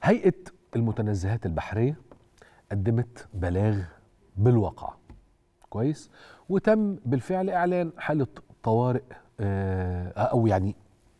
هيئة المتنزهات البحرية قدمت بلاغ بالواقع، كويس، وتم بالفعل إعلان حالة طوارئ أو يعني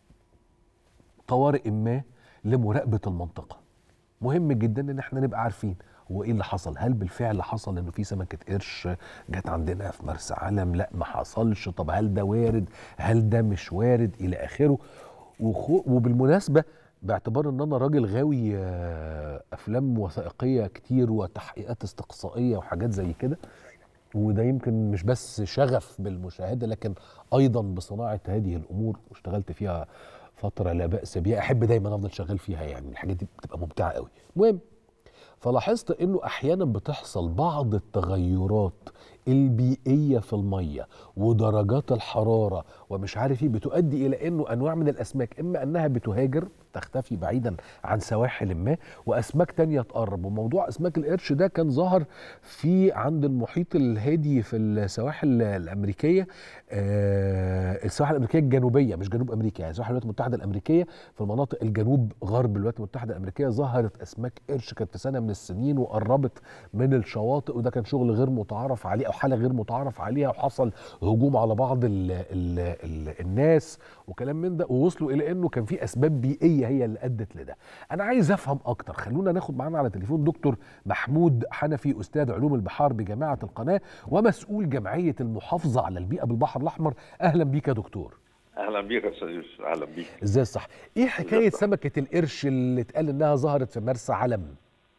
طوارئ ما لمراقبة المنطقة. مهم جدا إن احنا نبقى عارفين هو إيه اللي حصل. هل بالفعل حصل إنه في سمكة قرش جت عندنا في مرسى علم؟ لا، ما حصلش. طب هل ده وارد؟ هل ده مش وارد؟ إلى آخره. وبالمناسبة، باعتبار ان انا راجل غاوي افلام وثائقيه كتير وتحقيقات استقصائيه وحاجات زي كده، وده يمكن مش بس شغف بالمشاهده لكن ايضا بصناعه هذه الامور، واشتغلت فيها فتره لا باس بها، احب دايما افضل شغال فيها، يعني الحاجات دي بتبقى ممتعه قوي. المهم، فلاحظت انه احيانا بتحصل بعض التغيرات البيئيه في الميه ودرجات الحراره ومش عارف ايه، بتؤدي الى انه انواع من الاسماك اما انها بتهاجر تختفي بعيدا عن سواحل ما، واسماك تانية تقرب. وموضوع اسماك القرش ده كان ظهر في عند المحيط الهادي في السواحل الامريكيه، السواحل الامريكيه الجنوبيه، مش جنوب امريكا، يعني السواحل الولايات المتحده الامريكيه. في المناطق الجنوب غرب الولايات المتحده الامريكيه ظهرت اسماك قرش، كانت في سنه من السنين وقربت من الشواطئ، وده كان شغل غير متعارف عليه او حاله غير متعارف عليها، وحصل هجوم على بعض الناس وكلام من ده، ووصلوا الى انه كان في اسباب بيئيه هي اللي ادت لده. انا عايز افهم اكتر. خلونا ناخد معانا على تليفون دكتور محمود حنفي، استاذ علوم البحار بجامعه القناه ومسؤول جمعيه المحافظه على البيئه بالبحر الاحمر. اهلا بيك يا دكتور. اهلا بيك يا استاذ يوسف، اهلا بيك. ازاي الصح؟ ايه حكايه سمكه القرش اللي اتقال انها ظهرت في مرسى علم؟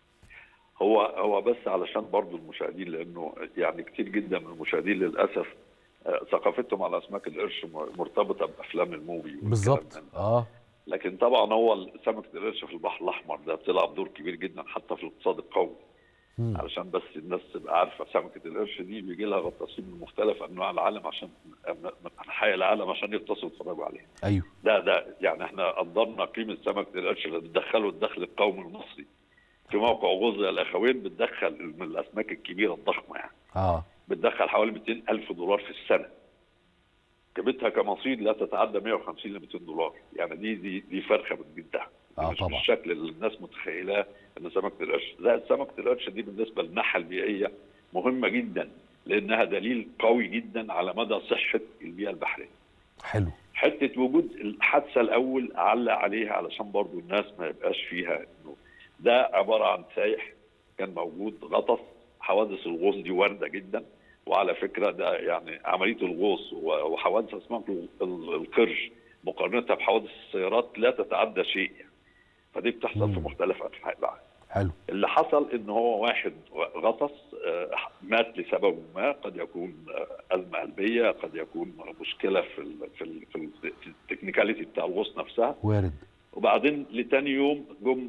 هو بس علشان برضو المشاهدين، لانه يعني كتير جدا من المشاهدين للاسف ثقافتهم على اسماك القرش مرتبطه بافلام الموفي بالظبط. لكن طبعا هو سمكه القرش في البحر الاحمر ده بتلعب دور كبير جدا حتى في الاقتصاد القومي. علشان بس الناس تبقى عارفه، سمكه القرش دي بيجي لها غطاسين من مختلف انواع العالم عشان من انحاء العالم عشان يغطسوا ويتفرجوا عليها. ايوه. ده يعني احنا قدرنا قيمه سمكه القرش اللي بتدخله الدخل القومي المصري. في موقع غزة الاخوين بتدخل من الاسماك الكبيره الضخمه يعني. بتدخل حوالي 200,000 دولار في السنه. قيمتها كمصيد لا تتعدى 150 ل 200 دولار، يعني دي فرخه بتجدها. مش طبعا. بالشكل اللي الناس متخيلاه ان سمكه القرش، لا، سمكه القرش دي بالنسبه للناحيه البيئيه مهمه جدا، لانها دليل قوي جدا على مدى صحه البيئه البحريه. حلو. حته وجود الحادثه الاول اعلق عليها علشان برضو الناس ما يبقاش فيها انه ده عباره عن سايح كان موجود غطس. حوادث الغوص دي وارده جدا، وعلى فكره ده يعني عمليه الغوص وحوادث اسماك القرش مقارنتها بحوادث السيارات لا تتعدى شيء يعني. فدي بتحصل في مختلف انحاء العالم. حلو. اللي حصل ان هو واحد غطس مات لسبب ما، قد يكون ازمه قلبيه، قد يكون مشكله في التكنيكاليتي بتاع الغوص نفسها، وارد. وبعدين لتاني يوم جم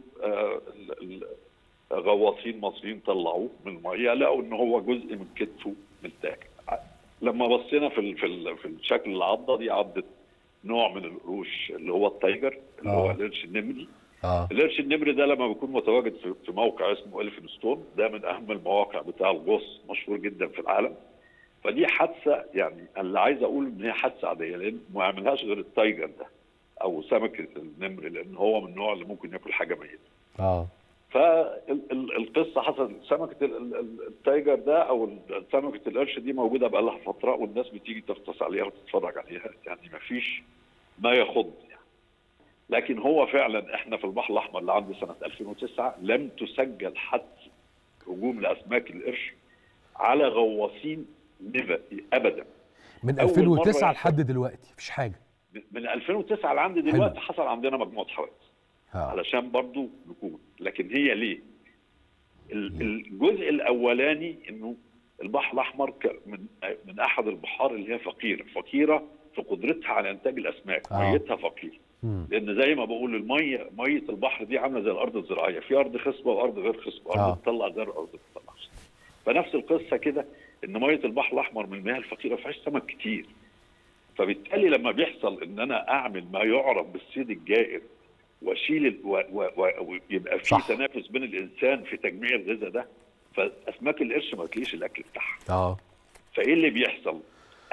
غواصين مصريين طلعوه من الميه، لقوا ان هو جزء من كتفه متاكل. لما بصينا في الشكل العضه دي، عضه نوع من القروش اللي هو التايجر، اللي هو القرش النمري. القرش النمري ده لما بيكون متواجد في موقع اسمه إلفنستون، ده من اهم المواقع بتاع الغوص، مشهور جدا في العالم. فدي حادثه، يعني اللي عايز اقول ان هي حادثه عاديه، لان ما عملهاش غير التايجر ده او سمكه النمر، لان هو من النوع اللي ممكن ياكل حاجه ميته. فالقصه حصلت، سمكه التايجر ده او سمكه القرش دي موجوده بقى لها فتره، والناس بتيجي تغطس عليها وتتفرج عليها، يعني ما فيش ما يخض يعني. لكن هو فعلا احنا في البحر الاحمر لعند سنه 2009 لم تسجل حادث هجوم لاسماك القرش على غواصين ابدا. من 2009 لحد دلوقتي مفيش حاجه. من 2009 لعند دلوقتي حصل عندنا مجموعه حوادث. علشان برضو نكون، لكن هي ليه؟ الجزء الاولاني انه البحر الاحمر من احد البحار اللي هي فقيره في قدرتها على انتاج الاسماك. ميتها فقيره، لان زي ما بقول ميه البحر دي عامله زي الارض الزراعيه، في ارض خصبه وارض غير خصبه، ارض بتطلع زرع وارض ما بتطلعش. فنفس القصه كده، ان ميه البحر الاحمر من المياه الفقيره ما فيهاش سمك كتير. فبالتالي لما بيحصل ان انا اعمل ما يعرف بالصيد الجائر واشيل ويبقى في تنافس بين الانسان في تجميع الغذاء ده، فاسماك القرش ما تلاقيش الاكل بتاعها. فايه اللي بيحصل؟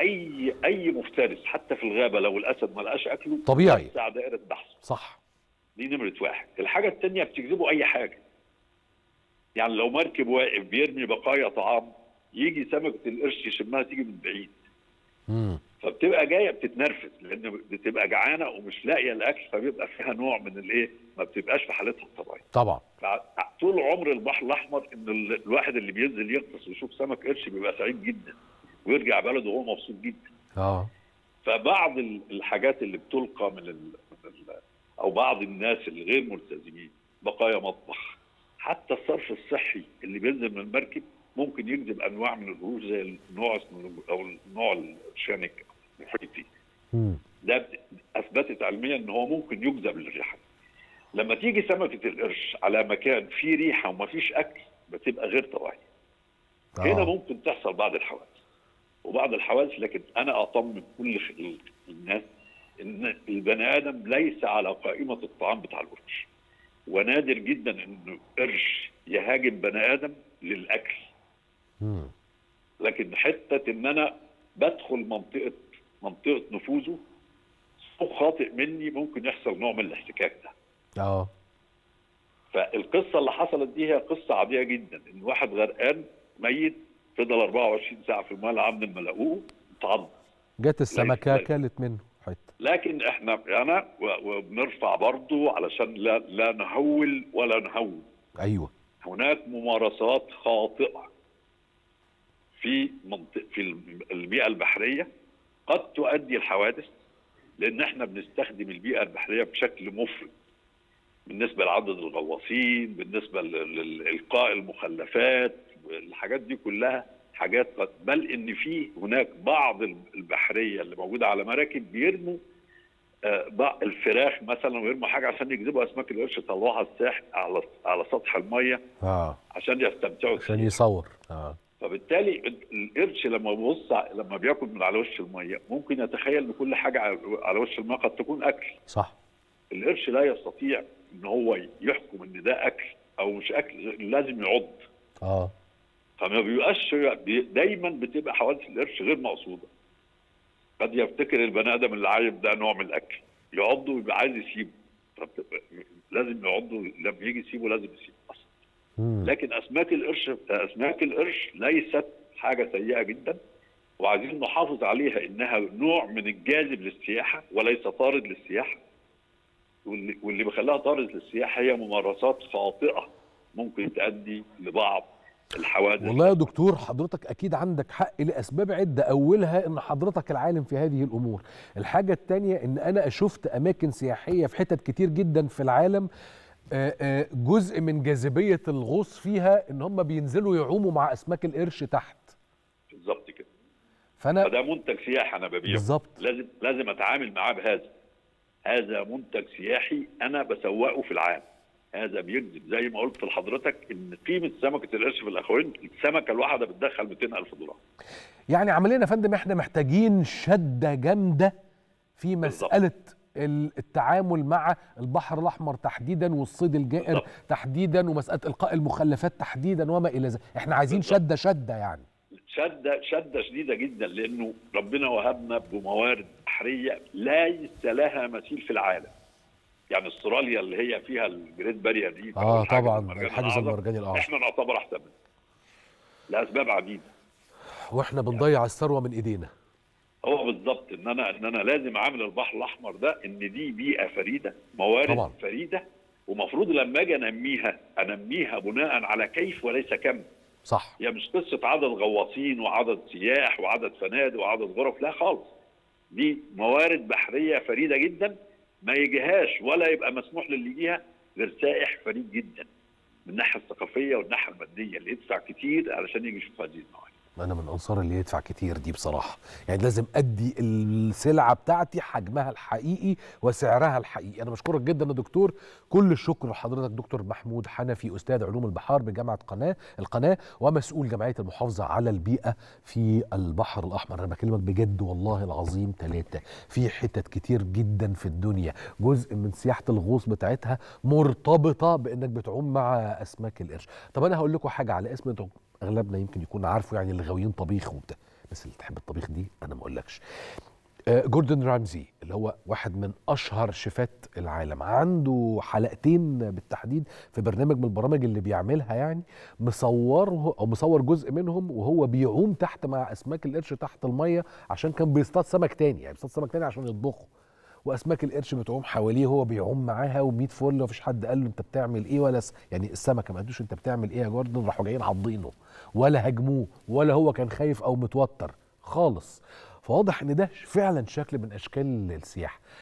اي مفترس حتى في الغابه لو الاسد ما لقاش اكله طبيعي بتاع دائره بحث. صح. دي نمره واحد. الحاجه الثانيه بتجذبوا اي حاجه. يعني لو مركب واقف بيرمي بقايا طعام، يجي سمكه القرش يشمها تيجي من بعيد. فبتبقى جايه بتتنرفز لان بتبقى جعانه ومش لاقيه الاكل، فبيبقى فيها نوع من الايه، ما بتبقاش في حالتها الطبيعيه. طبعا. طول عمر البحر الاحمر ان الواحد اللي بينزل يغطس ويشوف سمك قرش بيبقى سعيد جدا ويرجع بلده وهو مبسوط جدا. فبعض الحاجات اللي بتلقى او بعض الناس اللي غير ملتزمين، بقايا مطبخ، حتى الصرف الصحي اللي بينزل من المركب ممكن يجذب انواع من القروش زي النوع او النوع الشانك المحيطي. ده اثبتت علميا ان هو ممكن يجذب للريحه. لما تيجي سمكه القرش على مكان فيه ريحه ومفيش اكل بتبقى غير طبيعيه. هنا ممكن تحصل بعض الحوادث وبعض الحوادث، لكن انا اطمن كل الناس ان البني ادم ليس على قائمه الطعام بتاع القرش، ونادر جدا انه قرش يهاجم بني ادم للاكل. لكن حته ان انا بدخل منطقه نفوذه خاطئ مني ممكن يحصل نوع من الاحتكاك ده. فالقصه اللي حصلت دي هي قصه عاديه جدا، ان واحد غرقان ميت فضل 24 ساعه في الماء لحد ما لقوه اتعض. جت السمكه كلت منه حته. لكن احنا وبنرفع برضه علشان لا نهول ولا نهون. ايوه. هناك ممارسات خاطئه في البيئه البحريه قد تؤدي الحوادث، لان احنا بنستخدم البيئه البحريه بشكل مفرط بالنسبه لعدد الغواصين، بالنسبه لالقاء المخلفات، الحاجات دي كلها حاجات بل ان في هناك بعض البحريه اللي موجوده على مراكب بيرموا الفراخ مثلا ويرموا حاجه عشان يجذبوا اسماك القرش يطلعوها الساحل على سطح الميه عشان يستمتعوا عشان يصور. فبالتالي القرش لما بياكل من على وش الميه ممكن يتخيل ان كل حاجه على وش الميه قد تكون اكل. صح. القرش لا يستطيع ان هو يحكم ان ده اكل او مش اكل، لازم يعض. فما بيبقاش دايما بتبقى حوادث القرش غير مقصوده. قد يفتكر البني ادم اللي عايب ده نوع من الاكل، يعضه ويبقى عايز يسيبه، لازم يعضه لما يجي يسيبه لازم يسيبه اصلا. لكن اسماك القرش ليست حاجه سيئه جدا، وعايزين نحافظ عليها انها نوع من الجاذب للسياحه وليس طارد للسياحه. واللي بيخليها طارد للسياحه هي ممارسات خاطئه ممكن تؤدي لبعض الحوادث. والله يا دكتور حضرتك اكيد عندك حق لاسباب عده، اولها ان حضرتك العالم في هذه الامور. الحاجه الثانيه ان انا شفت اماكن سياحيه في حتت كتير جدا في العالم جزء من جاذبيه الغوص فيها ان هم بينزلوا يعوموا مع اسماك القرش تحت. بالظبط كده. فده منتج سياحي انا ببيعه. بالظبط. لازم اتعامل معاه بهذا. هذا منتج سياحي انا بسوقه في العالم. هذا بيجذب زي ما قلت لحضرتك ان قيمه سمكه القرش في الاخوين السمكه الواحده بتدخل $200,000. يعني عمليا يا فندم احنا محتاجين شده جامده في مساله التعامل مع البحر الاحمر تحديدا والصيد الجائر تحديدا ومساله القاء المخلفات تحديدا وما الى ذلك. احنا عايزين شده يعني شده شديده جدا، لانه ربنا وهبنا بموارد بحريه ليس لها مثيل في العالم. يعني استراليا اللي هي فيها الجريت بارير دي طبعا الحاجز المرجاني الاعظم احنا نعتبر احسن منه لاسباب عديده، واحنا بنضيع الثروه من ايدينا. هو بالظبط ان انا لازم اعمل البحر الاحمر ده ان دي بيئه فريده، موارد طبعا فريده، ومفروض لما اجي انميها بناء على كيف وليس كم. صح. هي مش قصه عدد غواصين وعدد سياح وعدد فنادق وعدد غرف، لا خالص. دي موارد بحريه فريده جدا ما يجيهاش ولا يبقى مسموح للي يجيها غير سائح فريد جدا من الناحيه الثقافيه والناحيه الماديه، اللي يدفع كتير علشان يجي يشوف هذه الموارد. أنا من أنصار اللي يدفع كتير دي بصراحة، يعني لازم أدي السلعة بتاعتي حجمها الحقيقي وسعرها الحقيقي. أنا بشكرك جدا يا دكتور، كل الشكر لحضرتك دكتور محمود حنفي أستاذ علوم البحار بجامعة القناة ومسؤول جمعية المحافظة على البيئة في البحر الأحمر. أنا بكلمك بجد والله العظيم ثلاثة، في حتت كتير جدا في الدنيا جزء من سياحة الغوص بتاعتها مرتبطة بأنك بتعوم مع أسماك القرش. طب أنا هقول لكم حاجة على اسم اغلبنا يمكن يكون عارفه، يعني اللي غاويين طبيخ وبتاع، الناس اللي تحب الطبيخ دي انا ما اقولكش. جوردن رامزي اللي هو واحد من اشهر شيفات العالم، عنده حلقتين بالتحديد في برنامج من البرامج اللي بيعملها، يعني مصوره او مصور جزء منهم وهو بيعوم تحت مع اسماك القرش تحت الميه، عشان كان بيصطاد سمك تاني، يعني بيصطاد سمك تاني عشان يطبخه، واسماك القرش بتعوم حواليه وهو بيعوم معاها و100 فل، ومفيش حد قال له انت بتعمل ايه، ولا يعني السمكه ما قالوش انت بتعمل ايه يا جوردن، راحوا جايين عاضينه، ولا هاجموه، ولا هو كان خايف او متوتر خالص. فواضح ان ده فعلا شكل من اشكال السياحه.